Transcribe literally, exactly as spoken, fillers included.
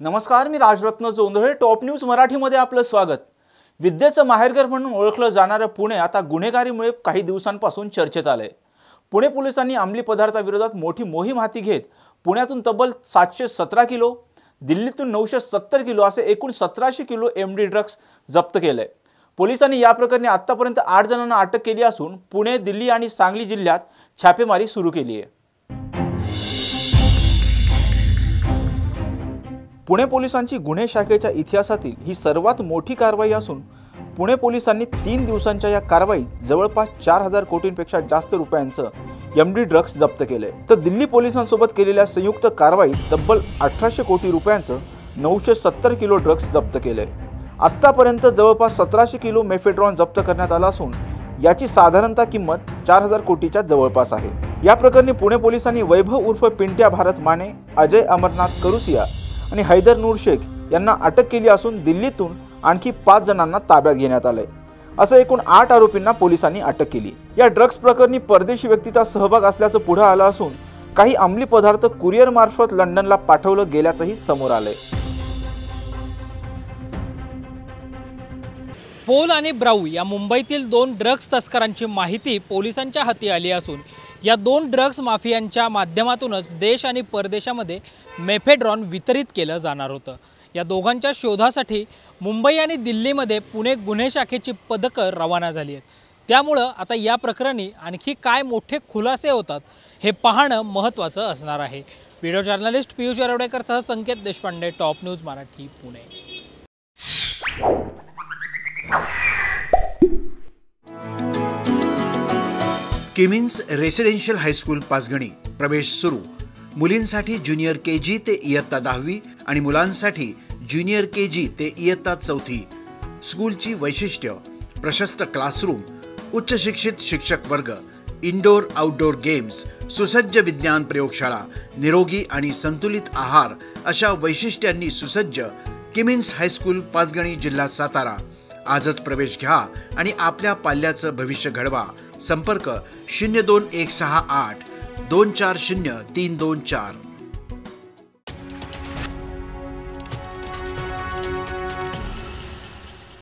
नमस्कार, मी Rajratna Jondhale. Top news मराठीमध्ये आपलं स्वागत. विद्येचं माहेरघर म्हणून ओळखलं जाणारं पुणे आता गुन्हेगारीमुळे काही दिवसांपासून चर्चेत आलंय. पुणे पोलिसांनी अंमली पदार्थाविरोधात मोठी मोहीम हाती घेत पुण्यातून तब्बल सातशे सतरा किलो, दिल्लीतून नऊशे सत्तर किलो असे एकूण सतराशे किलो एमडी ड्रग्ज जप्त केले. पोलिसांनी या प्रकरणी आतापर्यंत आठ जणांना अटक केली असून पुणे, दिल्ली आणि सांगली जिल्ह्यात छापेमारी सुरू केली आहे. पुणे पोलिसांची गुन्हे शाखेच्या इतिहासातील ही सर्वात मोठी कारवाई असून पुणे पोलिसांनी तीन दिवसांच्या या कारवाईत जवळपास चार हजार कोटींपेक्षा जास्त रुपयांचं एमडी ड्रग्ज जप्त केले. तर दिल्ली पोलिसांसोबत केलेल्या संयुक्त कारवाईत तब्बल अठराशे कोटी रुपयांचं नऊशे सत्तर किलो ड्रग्ज जप्त केले. आत्तापर्यंत जवळपास सतराशे किलो मेफेड्रॉन जप्त करण्यात आला असून याची साधारणतः किंमत चार हजार कोटीच्या जवळपास आहे. या प्रकरणी पुणे पोलिसांनी वैभव उर्फ पिंट्या भारत माने, अजय अमरनाथ करुसिया आणि हैदर नूर शेख यांना अटक केली असून दिल्लीतून आणखी पाच जणांना ताब्यात घेण्यात आले. असं एकूण आठ आरोपींना पोलिसांनी अटक केली. या ड्रग्ज प्रकरणी परदेशी व्यक्तीचा सहभाग असल्याचं पुढे आलं असून काही अंमली पदार्थ कुरिअर मार्फत लंडनला पाठवलं गेल्याचंही समोर आलंय. पोल आणि ब्राऊ या मुंबईतील दोन ड्रग्ज तस्करांची माहिती पोलिसांच्या हाती आली असून या दोन ड्रग्ज माफियांच्या माध्यमातूनच देश आणि परदेशामध्ये मेफेड्रॉन वितरित केलं जाणार होतं. या दोघांच्या शोधासाठी मुंबई आणि दिल्लीमध्ये पुणे गुन्हे शाखेची पथकं रवाना झाली आहेत. त्यामुळं आता या प्रकरणी आणखी काय मोठे खुलासे होतात हे पाहणं महत्त्वाचं असणार आहे. व्हिडिओ जर्नलिस्ट पियुष येरवडेकरसह Sanket Deshpande, top news Marathi, Pune. Kimmins residential high school Panchgani प्रवेश सुरू. मुलींसाठी ज्युनियर के जी ते इयत्ता दहावी आणि मुलांसाठी ज्युनियर के जी ते इयत्ता चौथी. स्कूलची वैशिष्ट्य: प्रशस्त क्लासरूम, उच्च शिक्षित शिक्षक वर्ग, इनडोर आउटडोर गेम्स, सुसज्ज विज्ञान प्रयोगशाळा, निरोगी आणि संतुलित आहार अशा वैशिष्ट्यांनी सुसज्ज किमिन्स हायस्कूल पाचगणी, जिल्हा सातारा. आजच प्रवेश घ्या आणि आपल्या पाल्याचं भविष्य घडवा. संपर्क शून्य दोन एक सहा आठ दोन चार शून्य तीन दोन चार.